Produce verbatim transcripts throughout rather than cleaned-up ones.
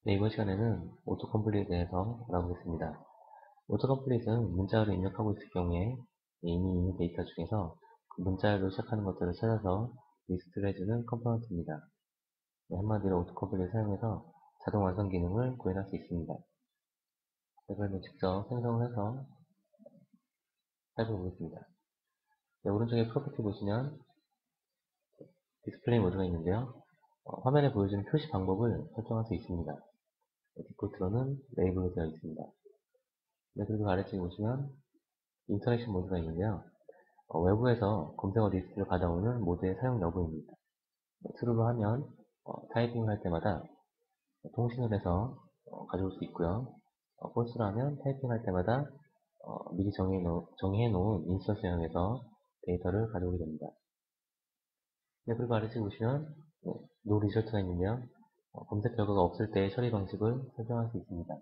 네, 이번 시간에는 오토컴플릿에 대해서 알아보겠습니다. 오토컴플릿은 문자를 입력하고 있을 경우에 이미 있는 데이터 중에서 그 문자로 시작하는 것들을 찾아서 리스트를 해주는 컴포넌트입니다. 네, 한마디로 오토컴플릿을 사용해서 자동 완성 기능을 구현할 수 있습니다. 네, 그러면 직접 생성을 해서 살펴보겠습니다. 네, 오른쪽에 프로퍼티 보시면 디스플레이 모드가 있는데요. 어, 화면에 보여주는 표시 방법을 설정할 수 있습니다. 네, 디폴트로는 레이블로 되어 있습니다. 네, 그리고 아래쪽에 보시면 인터랙션 모드가 있는데요. 어, 외부에서 검색어 리스트를 받아오는 모드의 사용 여부입니다. true로 하면 어, 타이핑을 할 때마다 통신을 해서 어, 가져올 수 있고요. 어, false로 하면 타이핑할 때마다 어, 미리 정해놓, 정해놓은 인스턴스형에서 데이터를 가져오게 됩니다. 네, 그리고 아래쪽에 보시면 네, no result가 있는데요. 어, 검색 결과가 없을 때 처리 방식을 설정할 수 있습니다.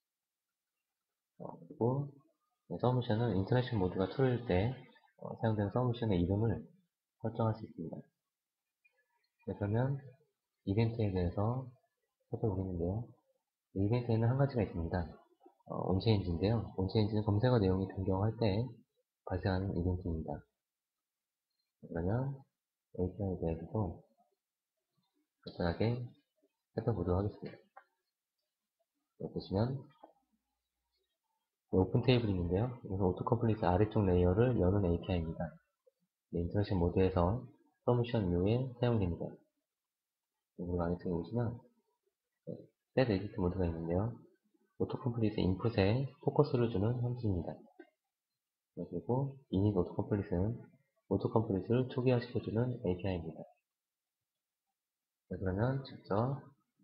어, 그리고 네, 서브미션은 인터랙션 모드가 true일 때 어, 사용되는 서브미션의 이름을 설정할 수 있습니다. 네, 그러면 이벤트에 대해서 살펴보겠는데요. 이벤트에는 한 가지가 있습니다. 어, 온체인지인데요. 온체인지는 검색어 내용이 변경할 때 발생하는 이벤트입니다. 그러면 에이피아이에 대해서도 간단하게 살펴보도록 하겠습니다. 여기 보시면 오픈 테이블이 있는데요. 이것은 오토컴플리트 아래쪽 레이어를 여는 에이피아이입니다. 네, 인터랙션 모드에서 퍼미션 묘에 사용됩니다. 그리고 아래쪽에 보시면 set edit 모드가 있는데요. 오토컴플리트 인풋에 포커스를 주는 함수입니다. 그리고 init autocomplete는 오토컴플리트를 초기화시켜주는 에이피아이입니다. 네, 그러면 직접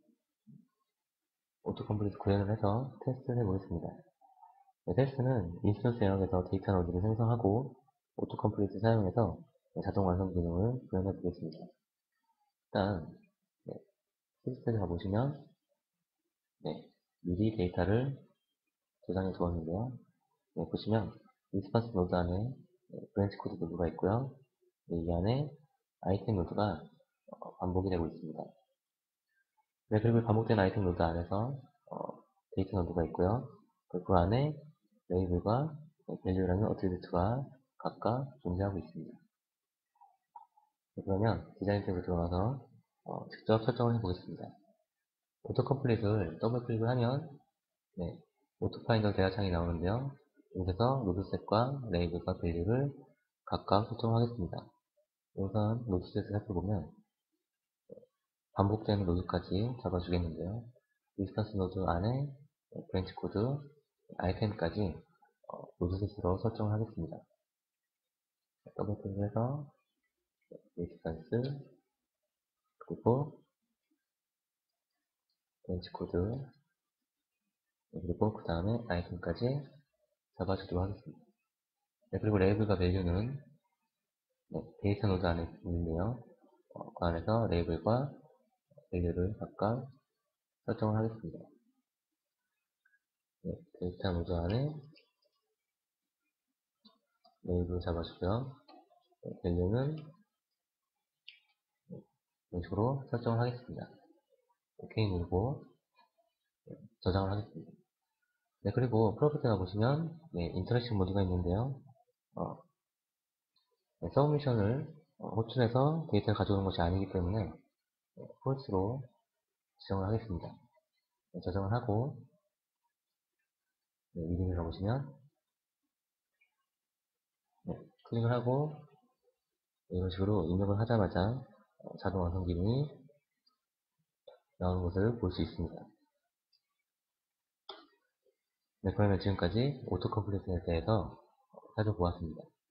오토컴플리트 구현을 해서 테스트를 해보겠습니다. 네, 테스트는 인스턴스 영역에서 데이터 노드를 생성하고 오토컴플리트 사용해서 자동 완성 기능을 구현해 보겠습니다. 일단 네, 테스트를 가보시면 네, 미리 데이터를 저장해 두었는데요. 네, 보시면 리스폰스 노드 안에 브랜치 코드 노드가 있고요. 네, 이 안에 아이템 노드가 어, 반복이 되고 있습니다. 네, 그리고 반복된 아이템 노드 안에서 어, 데이터 노드가 있고요. 그 안에 레이블과 밸류라는 어트리뷰트가 각각 존재하고 있습니다. 네, 그러면 디자인 탭으로 들어가서 어, 직접 설정을 해보겠습니다. 오토컴플릿을 더블 클릭을 하면 네, 오토파인더 대화창이 나오는데요. 여기서 노드셋과 레이블과 밸류를 각각 설정하겠습니다. 우선 노드셋을 살펴보면 반복되는 노드까지 잡아주겠는데요. 인스턴스 노드 안에 브랜치 코드, 아이템까지 어, 노드셋으로 설정을 하겠습니다. 더블 클릭해서 인스턴스 그리고 브랜치 코드 그리고 그 다음에 아이템까지 잡아주도록 하겠습니다. 네, 그리고 레이블과 밸류는 네, 데이터 노드 안에 있는데요. 어, 그 안에서 레이블과 밸류를 각각 설정을 하겠습니다. 네, 데이터 노드 안에 레이블 잡아주고요. 네, 밸류는 이런 식으로 설정을 하겠습니다. 오케이 누르고 저장을 하겠습니다. 네, 그리고 프로퍼티 가보시면 네, 인터랙션 모드가 있는데요. 어, 네, 서브미션을 어, 호출해서 데이터를 가져오는 것이 아니기 때문에 네, 폴스로 지정을 하겠습니다. 네, 저장을 하고 네, 이름을 가보시면 네, 클릭을 하고 네, 이런 식으로 입력을 하자마자 어, 자동 완성 기능이 나오는 것을 볼 수 있습니다. 네, 그러면 지금까지 오토컴플리트에 대해서 살펴보았습니다.